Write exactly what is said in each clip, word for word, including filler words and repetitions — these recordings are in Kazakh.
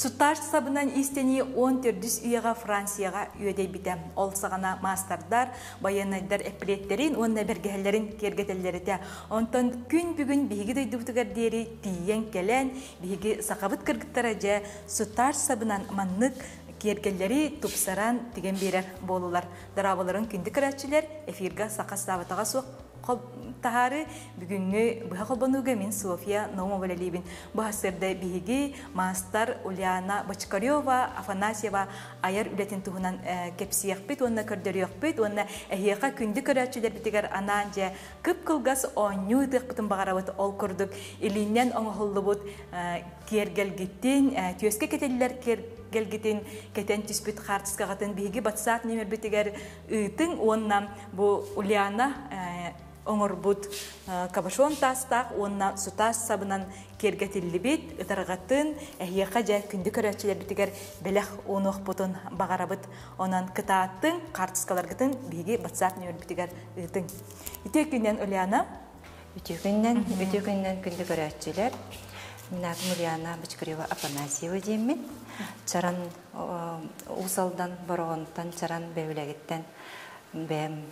Сутар сабынан истени он төрдүс үйеға Францияға үйедей бітем. Ол сағана мастардар, баянайдар эпилеттерин, онна бергелерин кергетеллерите. Онтан күн бүгін биги дойдуктугар дери тиен келен, биги сақабыт кыргыттара же сутар сабынан маннык кергелleri тупсаран деген берер болулар. Дарабаларын күндік кірәтчілер эфирға сақа сабытаға соқ тахары бүгүнгү буга колбонуга мен София Наумовалалибин бахасырда биги мастар Ульяна Бочкарева Афанасьева аяр үлетин туһунан кепсиякпит онна көрдөрүякпит онна эхияка күндү көрөчүлөр битигер ананже кып кылгас онню тыкпытын багарабыт ол көрдүк илинен оңголлубут кергелгиттин төскө кетелилер кергелгитин кетен түспүт хартыскагатын биги батсаат номер битигер ытың онна бу Ульяна оңорбут кабашон тастак, онна сутас сабынан кергетиллибит, ытаргатын, эхияка жа күнді көрәтчілер бітігер белек онуқ бұтын бағарабыт, онан кытааттың, қартыскаларгытын биги батсақ нөр бітігер үтің. Үте күннен Ульяна? Үте күннен, үте күннен күнді көрәтчілер. Мен атым Ульяна Бочкарева Афанасьева деймін. Чаран усалдан борғынтан, чаран бәулегіттен бәм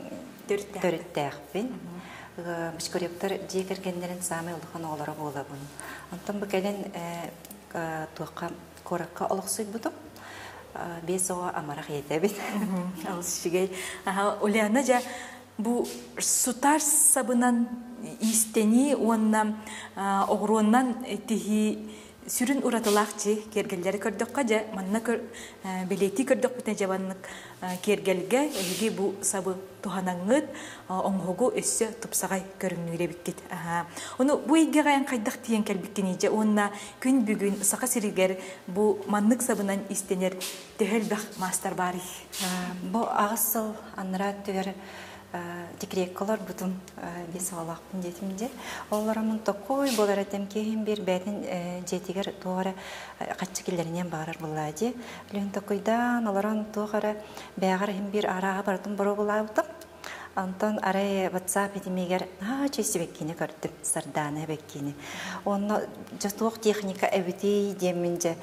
төрттәқпен. Бочкаревтар жекергендерін самай ұлыған олары бола бұны. Антон бүкәлін туаққа қораққа олықсыз бұдым. Бес оға амарақ ете бет. Алысшығай. Ульяна жа бұл сутар сабынан истени, онна оғыруынан тихи сүрін ұратылақчы кергелері көрдіққа жа, манна білеті көрдіқ бүтін жабанлық кергелге, әйге бұл сабы туханаңыд, оңғығы өссі тұпсағай көріңнігіле біткет. Оны бұл егге ғайын қайдақ тиен кәлбіккені жа, онна күн бүгін сақа сірігер бұл маннық сабынан истенер төхелбәқ мастар бары. Бұл ағысыл аныра төгер декреккалар бұтым бес алақпын детімде. Оларамын тоқой болар әтем кейін бір бәтін жетігер тоғары қатшыкелерінен бағарар бұлады. Лүйін тоқойдан оларан тоғары бәғар хем бір араға бардым бұру бұлауды. Антон арай WhatsApp етімегер чөсі бәккені көрдім, сарданы бәккені. Оны жастуық техника әбітей демінде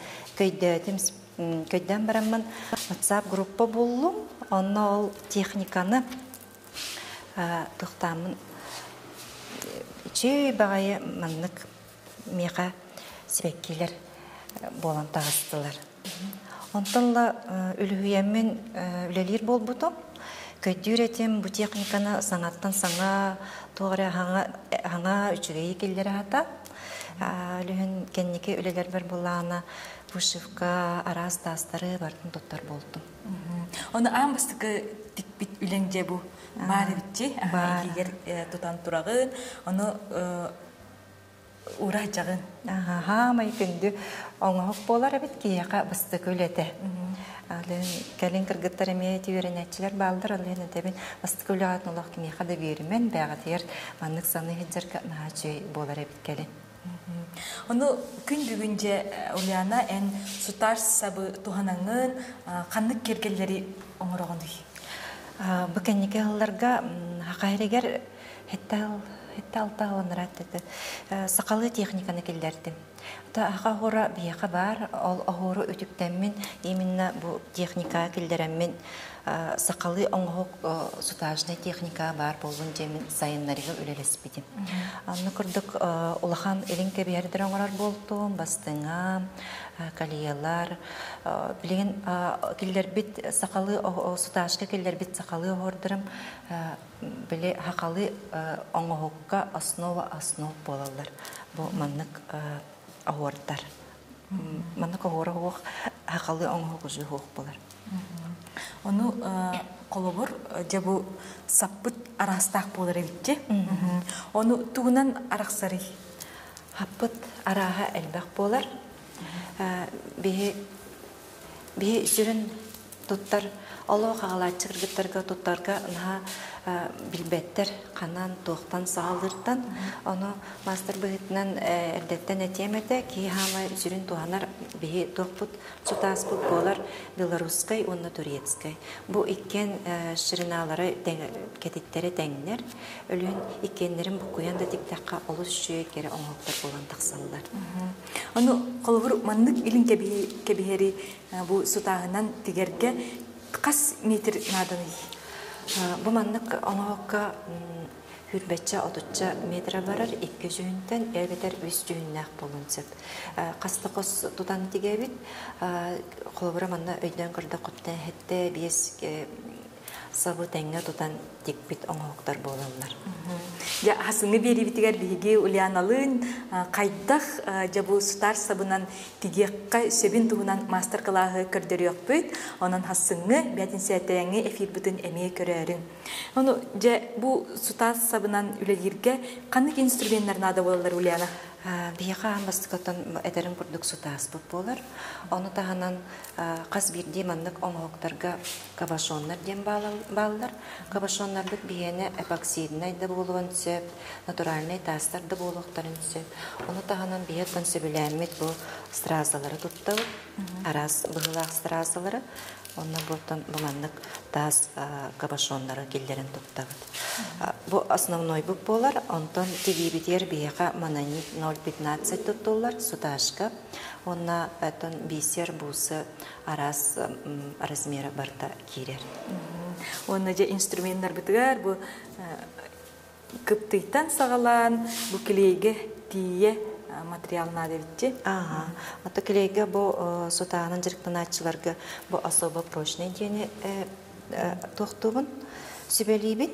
көйден барамын WhatsApp группа болуым. Оны ол техниканы тұқтамын чөй бағайы маннық меға себеккелер болан тағыстылар. Онтанла үліхүйеммен үлелер бол бұтым. Көйдір етем бұ техниканы саңаттан саңа тоғыры аңа үчігей келдері ата. Үліхін кеннеке үлелер бар болағына пұшывқа, араз тастары бардың тоттар болдым. Оны аң бастықы тікбіт үленже бұл бары бітчі, егер тұтан тұрағын, оны ұра жағын. Хамай күнді оңғық болар әбет кейеға бастық өлеті. Кәлін кіргіттар әме түйерін әтчілер балдар, олен өтебін бастық өлі атын олақ кемеға да бүйірімен бәғатығыр маннық саны хеджер наға жөй болар әбет кәлін. Оны күн бүгінже Ульяна ән сутар сабы туғанаңын қанық кергелері оңырағынды? Бүкәннеке ғылларға хақайрегер хетті-алта ғылынырат сақалы техниканы келдерді. Аға ғора бияқа бар, ол ағоры өтіктенмен емінна бұл техника келдерәммен сақалы оңғық сутажны техника бар болуын жемін сайынларыға өлелес бедім. Анны күрдік ұлахан елін кәбердір оңырар болдым, бастыңа, калиялар, білген келдер бет сақалы сутажға келдер бет сақалы оғырдырым, біле хақалы оңғыққа основа основ болалар. Бұл маннық оғырдар. Маннық оғыры оғық хақалы оңғық ұжы оғық болар. Оны қолыбыр жабу саппыт арастақ болар әбітте. Оны туғынан арақсары? Хаппыт араға әлбәқ болар. Бе жүрін туттар олоо хагалаачы кыргыттарга туттарга наha билбеттер канан тоқтан саалырдан оны мастер быгытынан эрдеттен этемете ки хама жүрүн туанар бии топпут сутаспут болар белорусской онна турецкой бу иккен шириналары кетиттери теңнер өлүн иккеннерин букуян да тиктакка олус жүйө кере оңоктор болан таксаллар. Аны колбур маннык илин кебихери бу сутагынан тигерге кас метр наданы. Бу маннык оңоокка хүрбетче отучча метра барар икки жүйүнтен эбетер үс жүйүннак болунсеп. Кастыкос тутан тигебит колбура манна өйдөн кырда коттен хетте биес сабы тәңгә тутан тикбит оңоктар болалар. Я хасыңы бери битигер биге Ульяналын кайдах жабу сутар сабынан тигекка сөбин тугунан мастер классы көрдөрөкпүт. Онан хасыңы бетин сәтәңе эфир бүтүн эме көрөрүң. Ону же бу сутар сабынан үлелерге кандай инструменттер нада болалар Ульяна? Бияга амбастыкатан этерин курдук сутаас болар. Оны таханан кас бирди маннык оңоктарга кабашоннар дем баллар. Кабашоннар бит бияне эпоксидный да болуан сөп, натуральный тастар да болуктарын сөп. Оны таханан бияттан сөбүләмит бу стразалары туттабыт. Арас быгылак стразалары. Онна болтан буманнык таз кабашоннары келдерин туттабыт. Бу основной бу болар. Онтон тигибитер бияга мананит ноль пятнадцать туттулар суташка. Онна этон бисер бусы арас размера барта кирер. Онна же инструменттар битигер бу кыптыйтан сагалан бу келеге тие материал надо битти. Ага. Ата келеге бу сутаанын жырыктаначыларга бу особо прочный дене токтубун сүбелибит.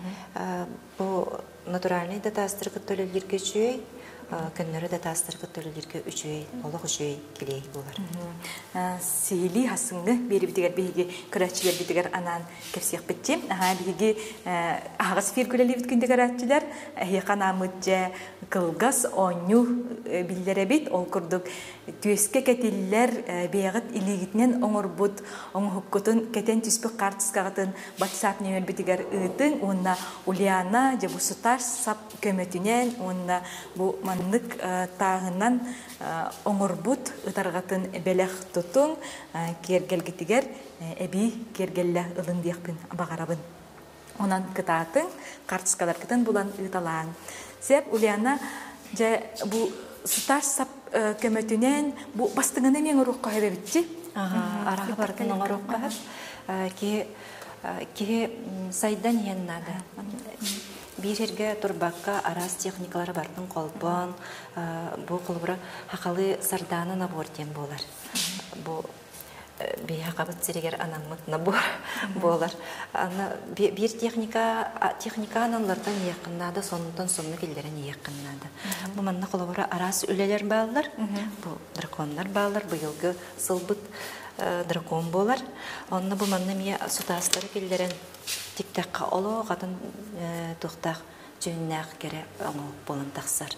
Бу натуральный да тастыргы төлөлөргө жүй көннөрү да тастыргы төлөлөргө үчүй олог үчүй келей болар. Сели хасыңы бери битигер биги көрөчүлөр битигер анан кепсек битти. Ага биги агас фир көлөли биткенде көрөчүлөр яқанамытча кылгас оню биллеребит ол курдук түөскө кетиллер бегат илигитнен оңорбут оңхуккутун кетен түспүк картыскагатын WhatsApp номер битигер ытын онна Ульяна же бу сутар сап көмөтүнен онна бу маннык тагынан оңорбут ытаргатын белех тутун кергелгитигер эби кергелле ылын диякпын багарабын. Онан кытатын картыскалар кытын булан ыталаан. Сеп Ульяна же бу сутар сап көмөтүнен бу бастыгына мен урукка хебетти. Ага, арага бардын урукка. Ки ки сайдан яннада. Bir жерге турбакка арас техникалары бардын колбон, бу колбура хакалы сарданы набортен болар. Бу бия кабыт сирегер анамыт набор болар. Аны бир техника техникананлардан якыннады, сонундан сонуна келдерин якыннады. Бу манна колбура арас үлелер баалар, бу дракондар баалар, быйылгы сылбыт дракон болар. Онна бу манна мия сутастары келдерин тиктакка олоо катын туктак жөннак кере оңо болон таксар.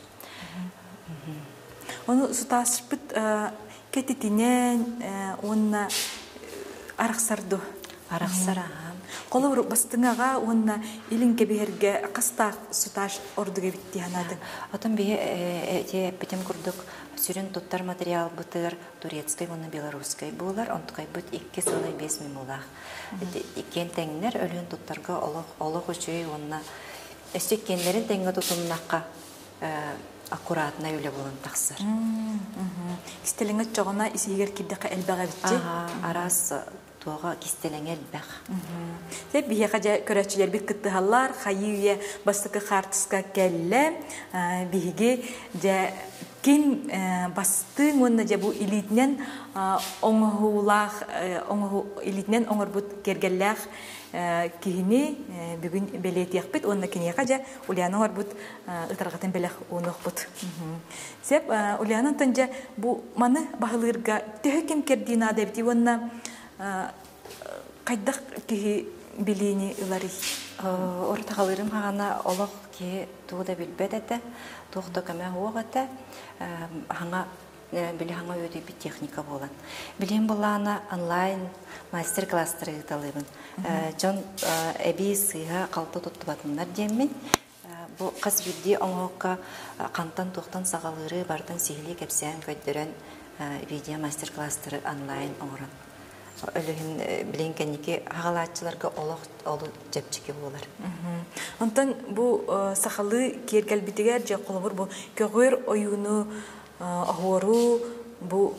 Оны сутаспыт кетитинен онна араксарду. Араксара. Колор бастыңага онна илин кеберге кастак суташ ордуга битти ханады. Атан бие эте битем курдук сүрен туттар материал бутыр турецкой оны белорусской булар онткай бут икки сылай бес мимулах. Икен теңнер өлөн туттарга олох олох үчүй онна эстеккендерин теңге тутумнакка аккуратна үле болон таксыр. Кистелеңе чогона исигер киддека элбага битти. Арас туга кистелеңе элбак. Сеп бие кажа көрөчүлөр бит кыттыгаллар хайые бастыкы хартыска келле биги же ким бастың онна же бу илитнен оңохулах оңоху илитнен оңорбут кергеллах кини бүгүн белетиякпит онна кине кажа Ульяна орбут ытаргатын белех онохбут. Сеп Ульяна тонжа бу маны бахылырга төһөкем кердина дебти онна кайдак ки билини ылары ортагалырым хагана олох ки тууда билбедете тухта кеме хуагата ханга биле хаңа өйдө бит техника болан. Билен булана онлайн мастер-класстары талыбын. Жон эби сыйга калты туттубатыннар демин. Бу кыз бидди оңокка кантан токтан сагалыры бартын сихили кепсен көйдөрөн видео мастер-класстары онлайн оңран. Өлүһүн билен кенники хагалаатчыларга олох олу жепчики болар. Онтон бу сахалы кергелбитигер же колобур бу көгөр оюну ахору бу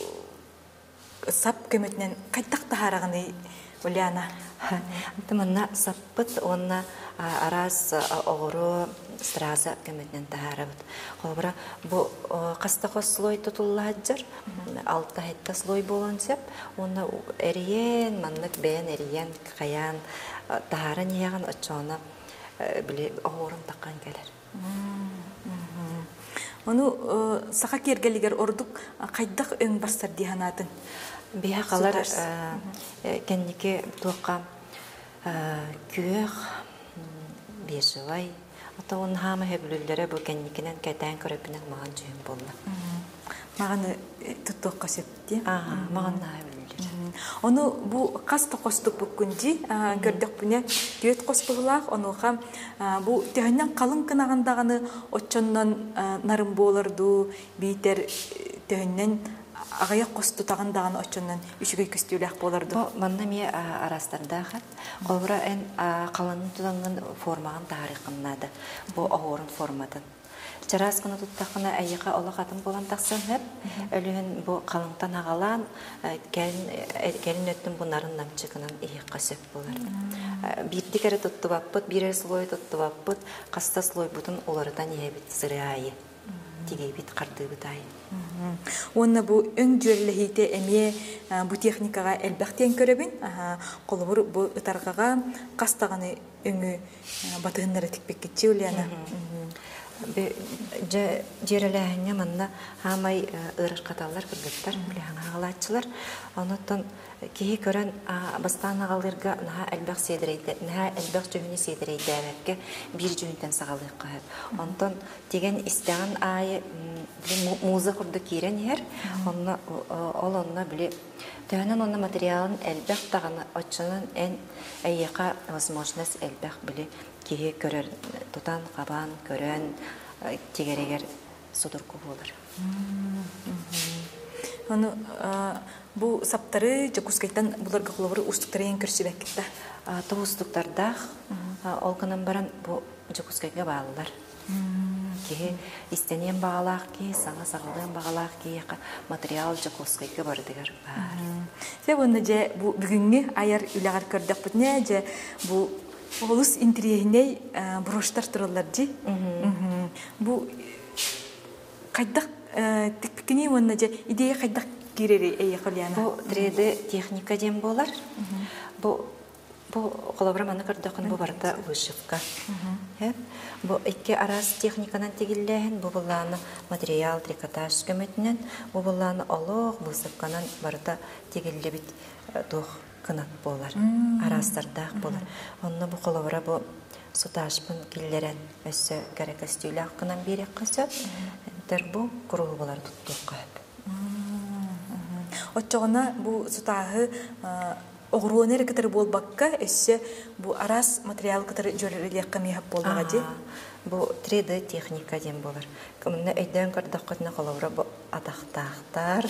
сап көмөтнен кайдак тахараганы Уляна. Тымына саппыт онна арас огору страза көмөтнен тахарабыт. Колобура бу кастакос слой тутулладжар, алта хетта слой болонсеп, онна эриен маннык бен эриен каян тахарын яган очона биле огорун таккан келер. Ону саха кергелигер ордук кайдак өң бастар диханатын. Бия калар кенники туакка күөх бежевай ата он хама хеблүлләре бу кенникинен кайтан көрөпүнен маган жүйүм болду. Маганы туттуакка сетти. Ага, маган хеблүлләре. Ону бу кас токостук букунди көрдөк бүне төт коспугулак онуга бу тегеннен калын кынагандаганы очоннон нарын болорду битер тегеннен агаяк косту тагандаганы очоннон үчүгөй көстүлөк болорду. Бу манна ме арастарда хат колбура эн калын тутанган формаган тарихыннады. Бу огорун форматын. Чарас кына туттакына айыка олакатын болан таксан хеп өлүһүн бу калыңтан агалан келин келин өттүн бу нарын намчыгынан ийикка сөп болар. Бирди кере туттубаппыт, бирер слой туттубаппыт, каста слой бутун олардан ебит сырайы. Тиге бит кардыбыт ай. Онна бу өң жөрлехите эме бу техникага элбактен көрөбүн. Колобур бу ытаргага кастаганы өңү батыгыннары тикпеккечи Уляна. Же жереләһеңе манна хамай ырыр каталар кыргыттар биләһәң агалатчылар. Онотон кии көрән бастан агалырга наһа элбәк седрейде, наһа элбәк җөһүне седрейдәбәккә бир җүнтән сагалык кайып. Онтон дигән истәгән ай музыка курды кирен һәр. Онна ол онна биле тәнен онна материалын элбәк таганы очынын эн әйяка возможность элбәк биле кие көрөр тутан кабан көрөн тигерегер судурку болор. Аны бу саптары жакускайтан буларга колобур устуктарын көрсөбөк китте. Тоустуктарда олканан баран бу жакускайга баалар. Ки истенен багалак ки саңа сагалын багалак ки материал жакускайга бар дигер бар. Себонна же бу бүгүнгү аяр үлөгөр көрдөк бүтне же бу Олус интерьериней броштар туралар жи. Бу кайдак тикпикини онна же идея кайдак кирери эйе Уляна. Бу три дэ техника дем болар. Бу бу колобура маны көрдөкөн бу барда вышивка. Бу эки арас техниканан тегиллен бу булланы материал трикотаж көмөтүнөн бу булланы олог вышивканан барда тегиллебит тох кынат болар, арастардах болар. Онна бу колобура бу суташпын киллерен өссө керекестүйлак кынан берек кысып, тер бу куруу болар туттукка. Отчогона бу сутагы огруонер кытыр болбакка өссө бу арас материал кытыр жөрөлөк камиһап болгага же. Бу три дэ техника дем болар. Кымны өйдөн көрдөккөтүнө колобура бу атактактар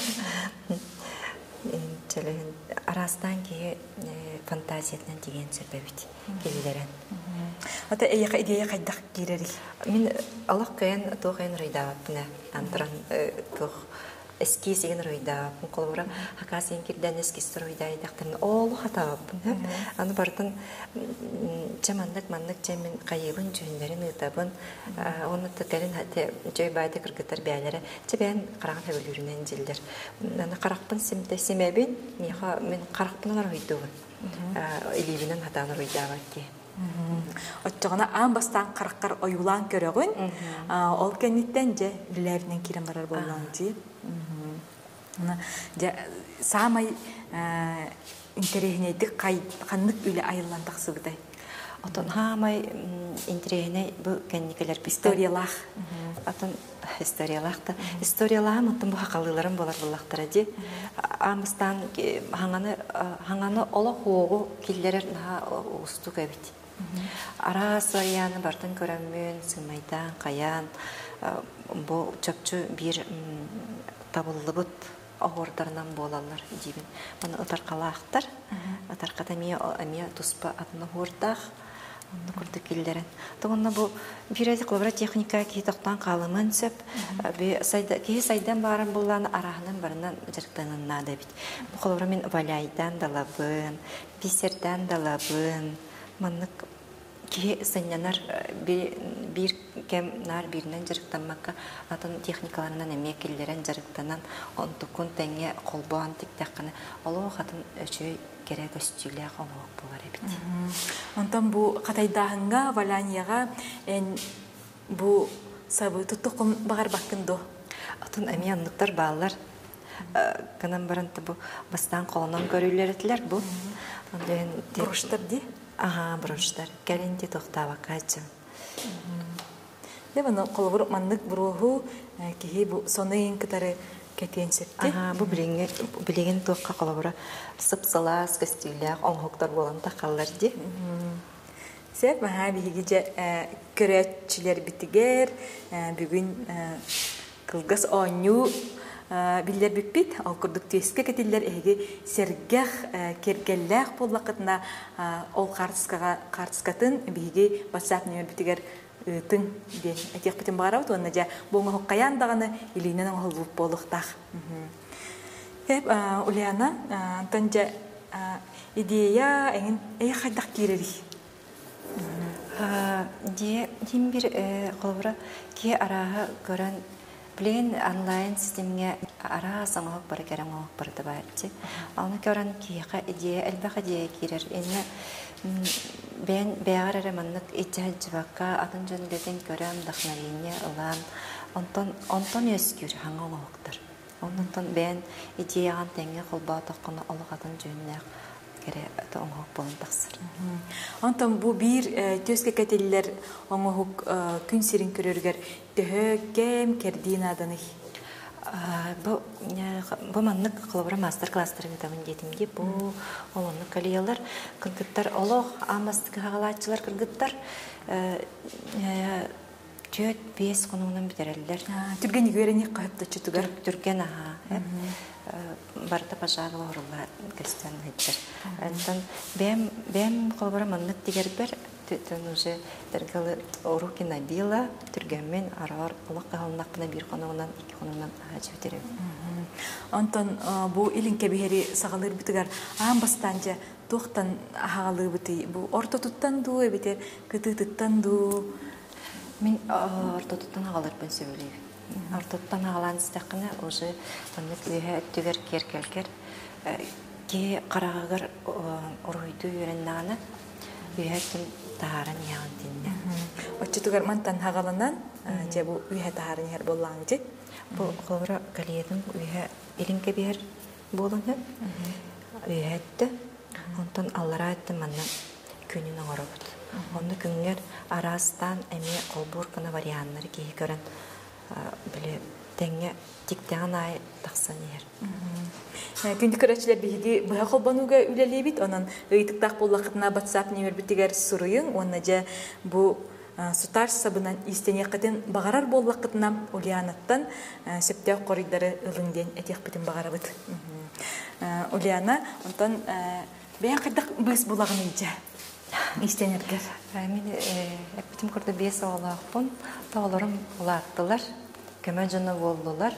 Челен арастан ки фантазиятнан деген сөбөбүт келилерен. Ата эйка идея кайдак кирери. Мен Аллах кайын тоген рыйдабына антран тох эскизеген рыйда. Колбура хакасин кирден эскиз рыйдайдактын ол хатап. Аны бартын чамандык мандык чемен кайыбын жөндөрүн ытабын. Оны текелин хате жөй байды кыргыттар бәләре. Чебен караган хәбелүрүнен жилдер. Аны каракпын симте семебин, миха мен каракпын рыйдыбын. Иливинен хатаны рыйдабакки. Отчогона ан бастан караккар оюлан көрөгүн. Ол кенниттен же билеринен кирен барар болгон жи. Ja samay interehnedik kay kanlık üle ayılan taksıgıday. Oton hamay интерегене бу кенникелер историялах. Атын историялахта. Историялаха мыттын бу хакалыларын болар буллактара ди. Амыстан хаңаны хаңаны ола хоогу киллерер наха усту кебит. Ара сорияны бартын көрөммүн, сымайдан, каян, бу чөпчү бир табыллыбыт огордарынан болалар дибин. Мана ытаркалаактар, ытарката мия амия туспа атына хордах, онны курды киллерен. Тогонна бу бирәди клавра техника ки токтан калымын сөп, бе сайда ки сайдан барын булланы арахнын барынан жыртынына да бит. Бу клавра мен валяйдан далабын, бисерден далабын, маннык ки сыннанар бир кем нар бирнен жырыктанмакка атын техникаларынан эмекеллерен жырыктанан онтукун теңе колбоан тиктакканы олоо хатын өчөй керек көстүлөк олоо болар эбит. Онтон бу катайдагынга валанияга эн бу сабы туттукун багар баккындо. Атын эми андыктар баалар канан баранты бу бастан колонон көрүлөрөтлөр бу. Анден Бруштар ди. Ага, бруштар. Келинти токтаба качы. Дебана колбур маннык буруху кихи бу сонын кытары кетенсетти. Ага, бу билеге билеген токка колбура сыпсалас костюлак оңхоктор болон такаллар ди. Сеп маха бигиже көрөтчүлөр битигер бүгүн кылгас оню биллер биппит, ал курдук теске кетиллер эге сергех кергеллах боллакытына ол картскага картскатын биги WhatsApp нөмер битигер тың ден этек битин барабыт онна жа боңо хоккаян даганы илинен оңолуп болуктак. Хеп Ульяна антанжа идея эген эй хайдак кирери. Де дим бир колбура ки арага көрөн Блин онлайн системге ара саңок бар керем ок бар да барчы. Аны көрөн кийка идея элбака идея кирер. Эне бен беарара маннык ичажбакка атын жөндетен көрөм дахнарыне улан. Онтон онтон өскүр хаңга октор. Онтон бен идеян теңге колба такканы алгатын жөннө кере тоңок болон таксыр. Онтон бу бир төскө кетелер оңок күн сирин көрөргөр төһө кем кердинаданы. Бу бу маннык колбура мастер класстарын табын детимге бу олонны калыялар кыргыттар олох амастык хагалачылар кыргыттар төт бес конунан битерелер. Түрген игөрени кайыпты чутугар. Түрген аха. Барта пажагла орла кестен хеттер. Антон бем бем колбура маннык дигер бер төн уже тергалы уроки набила түргенмен арар улак калнакна бир конунан iki конунан ачып битерем. Антон бу илинке бери сагалыр битигер амбастанча токтан хагалыр бити бу орто туттан ду эбитер кыты туттан ду. Мен орто туттан хагалыр бен сөйлөйм. Орто туттан хагалан стакына уже маннык үе түгер керкелкер ки карагагар оройду үйреннаны үйәтін тааран яан динне. Очтугар мантан хагаланан же бу үйә тааран яр боллаң же. Бу колбура галиядын үйә илинке бер болуны. Үйәтте. Онтон аллара айтты манна күнүн оңоробут. Онды күнгер арастан эми колбурканы варианттары кии көрөн биле теңге тиктен ай таксан ер. Күндү көрөчүлөр биги быга колбанууга үлелебит, онун ыйтыктак боллакытына WhatsApp нөмер битигер суруйун, онна же бу сутар сабынан истенекетин багарар боллакытына Ульянаттан септек коридары ылыңден этек битин багарабыт. Ульяна, онтон бен кырдак быз булагын ийже. Истенергер. Мен эпитим көрдө бес оолакпын, тоолорум улааттылар, көмө жана болдулар.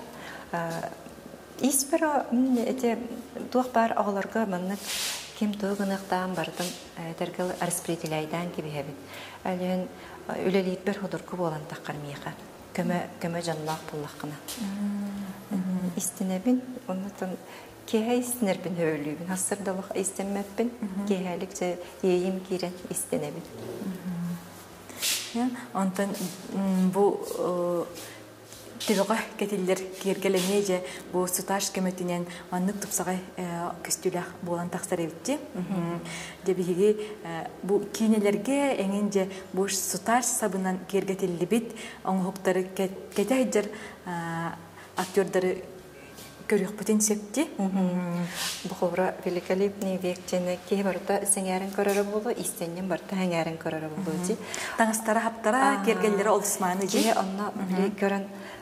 Испера эте туак бар оолорго маннык ким тугунактан бардым, тергел распределяйдан кибебит. Ален үлелип бер ходурку болан таккармыйга. Көмө көмө жанлак буллакына. Истенебин, онтон кеһе истенербин өлүбүн. Асырдалык истенмеппин, кеһеликче ийим кирен истенебин. Я, онтон бу Төгөға кетелер кергелене же бу суташ көмөтүнен маннык тупсагай көстүлөх болан таксар эбитти. Дебиги бу кинелерге эңен же бу суташ сабынан кергетелибит оңоктары кетейдер актёрдары көрүк потенциалти. Бу хобра великолепный век жана ке барта сеңәрен көрөрө болду, истеннен барта хәңәрен көрөрө болду ди. Таңыстара хаптара кергеллери олсманы же. Ке анна биле көрөн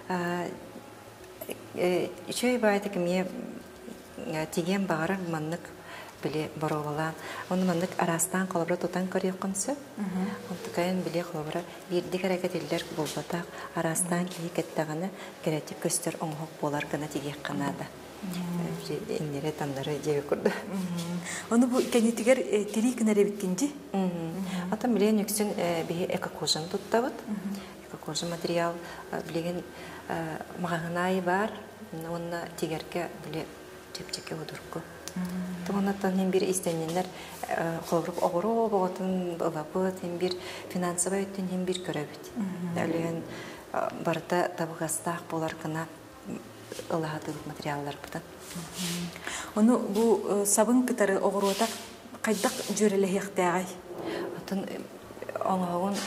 Ичөй байды кеме тиген бағарар маннык біле боровала. Оны маннык арастан қолабыра тотан көрек қонсы. Онтықайын біле қолабыра бердік әрекет елдер болбатақ арастан кейі кеттағаны керетік көстер оңғық болар гына тигек қанады. Эннере тандары жеге көрді. Оны бұл кәнетігер тері кінәрі біткенде? Атам білен үксін бейі эко-кожын тұттабыд. Эко-кожы материал білеген мағағынай бар, онына тегерке біле чепчеке өдіркі. Тұғынаттан hem bir istененлер қолырып оғыру оғытын ұлапыт, hem bir финансовай өттен hem bir көрәбіт. Әліген барыта табығастақ болар кына ылағатылық материаллар бұтын. Оны бұл сабын кітары оғыруыта қайдақ жөрелі хектағай? Атын оңағын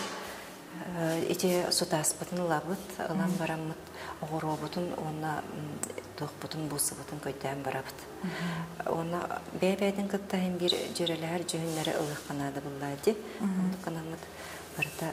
ете сутас бұтын лабыт, ылан барамыт, оғыру бұтын, оны тоқ бұтын бұсы бұтын көйден барабыт. Оны бәй-бәйдің кіттайын бір жөрелер жүйінлері ылық қанады бұллайды. Оны қанамыт барыта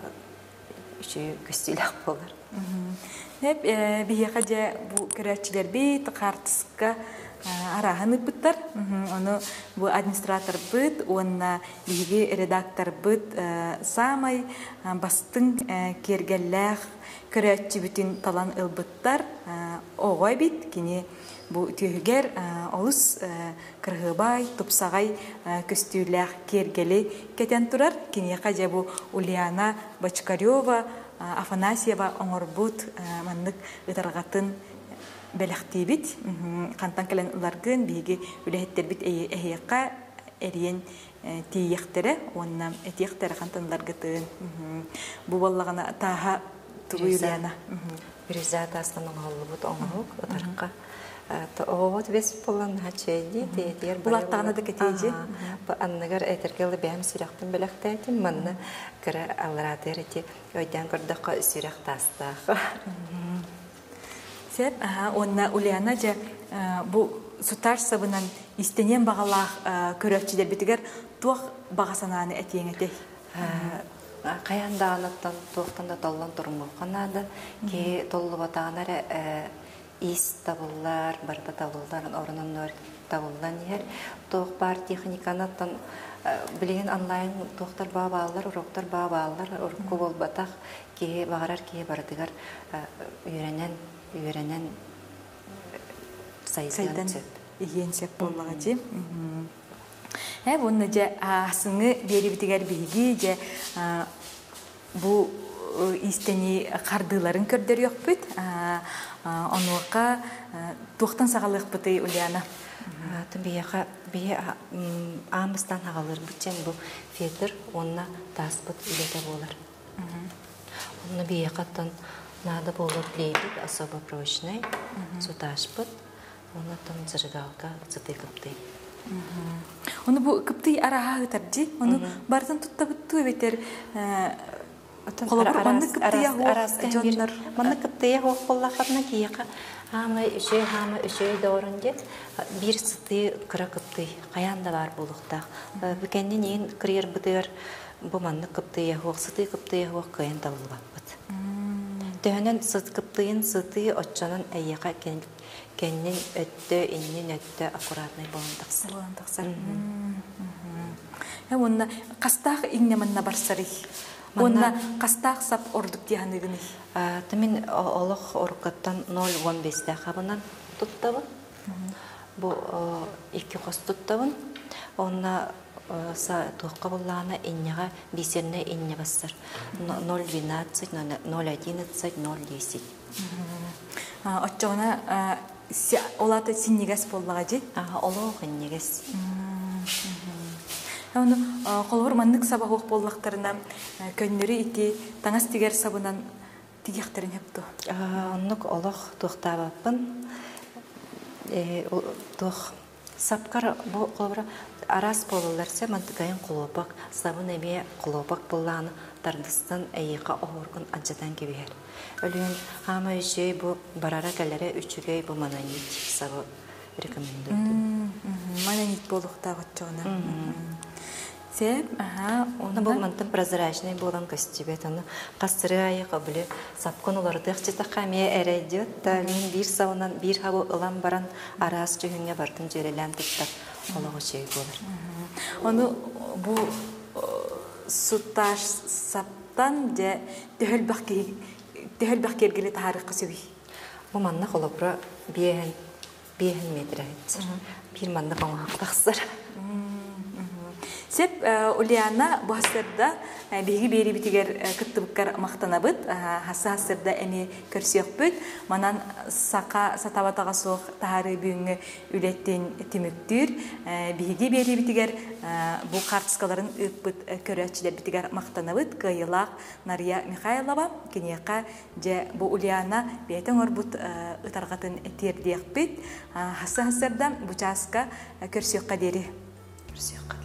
үші көстілік болар. Нәп, бейеқа де бұл көрәтшілер бейт, қартысқа арағаны бұттар. Оны бұл администратор бұт, оны бейге редактор бұт, самай бастың кергелләқ көрәтші бүтін талан ылбыттар оғай бит, кені бұл түйігер олыс кірғыбай, тұпсағай көстүйләқ кергелі кетен тұрар. Кені қажа бұл Ульяна Бочкарева, Афанасьева оңырбут маннык ытарғатын бәліқті бит. Қантан кәлін ұларғын бейге үләхеттер бит әйеққа әріен тейектері, онына әтейектері қантан ұларғытын. Бұл балағына таға тұғы Ульяна. Бірізат астан оңғалы бұд оңғылық ұтарыққа. Оғот бес болан хачайди, дейдер бұл аттағына да кетейді. Аннығар әйтергелі бәйім сүряқтың бәліқтәйді, манны кірі алыратыр еті өйден көрдіққа сүряқтастағы. Сәп, онына Ульяна жа бұл сұтар сабынан істенен бағалақ көрәпчілер бітігер туақ бағасананы әтең әтей. Қаянда анаттан туақтан да толлан тұрмы қанады, ке толлы батағанары ис табыллар, барда табыллар, орынын өр табылдан ер. Тоқ бар техниканаттан білеген онлайн тоқтар ба бағалар, уроктар ба бағалар, урыққы бол батақ, ке бағарар, ке бардығар үйренен, үйренен сайдан сөп. Еген сөп болмаға же. Әп, оны же асыңы бері бітігер бейгі же бұл истени қардыларын көрдер yok бүт. Онуаққа туқтан сағалық бұты Ульяна. Бейеға бейе амыстан ағалыр бүтчен бұл фетр, онына тас бұт үлеті болар. Оны бейеғаттан нады болыр плейбік, особо прочный, суташ бұт, оны тон зырғалға зыты кыпты. Оны бұл кыпты араға ғытарды, оны бардың тұтта бұтты өбетер Қолабыр манны кыптыя хоқ жонлар. Манны кыптыя хоқ боллақарына кейеқа хамы үшөй, хамы үшөй дорын дед. Bir сыты кыра кыпты, қаянда бар болуқтақ. Бүкәннен ең кірер бұдығар бұл манны кыптыя хоқ, сыты кыптыя хоқ қайын табылы баппыд. Төхінен сыт кыптыйын сыты отчанын әйеқа кәннен өтті, иннен өтті аккуратный боландақсыр. Боландақсыр. Онына қастақ иңнеманна барсары. Онна қастақ сап ордық дейханығыны? Тәмен олық орқаттан ноль он бесте қабынан тұттабын. Бұл екі қос тұттабын. Онна тұққа болағына иннеға бесеріне инне басыр. ноль двенадцать, ноль одиннадцать, ноль десять. Отчағына олаты синнегес болаға же? Олығы иннегес. Оны қолғыр маннық сабақ оқ боллақтарына көннері ити таңас тегер сабынан тигехтерин хепто. Оннук олох тухтабаппын. Тух сапкар бу колбра арас болуларса мантыгайын кулопак, сабын эме кулопак булланы тардыстан эйика огоргун аджатан кебер. Өлүн хама үшөй бу барара келере үчүгөй бу мананит сабы рекомендую. Мананит болуктагы чона. Сеп, ага, оны бу мантын прозрачный болан костюбет, аны кастыры айыка биле сапкон уларды хчета камия эрейдет, та мен бир сауынан бир хабы ылан баран арас жүгүнгө бартын жерелен тыттап олагы чей болар. Оны бу сутташ саптан же төхөлбак төхөлбак кергеле тарыхы сөй. Бу манна колобра биен биен метрайт. Бир манна коңак таксыр. Сеп Улиана бахсырда биги бери битигер кыттыбыккар мактанабыт, хаса-хасырда эми көрсөкпүт, манан сака сатабатага соох тары бүгүнгө үлеттен түмүктүр, биги бери битигер бу картскаларын ыппыт көрөчүлөр битигер мактанабыт, Кыйылак Нария Михайлова, кинека же бу Улиана бетен орбут ытаргатын тердиякпит, хаса-хасырда бу часка көрсөккө дери. Көрсөккө.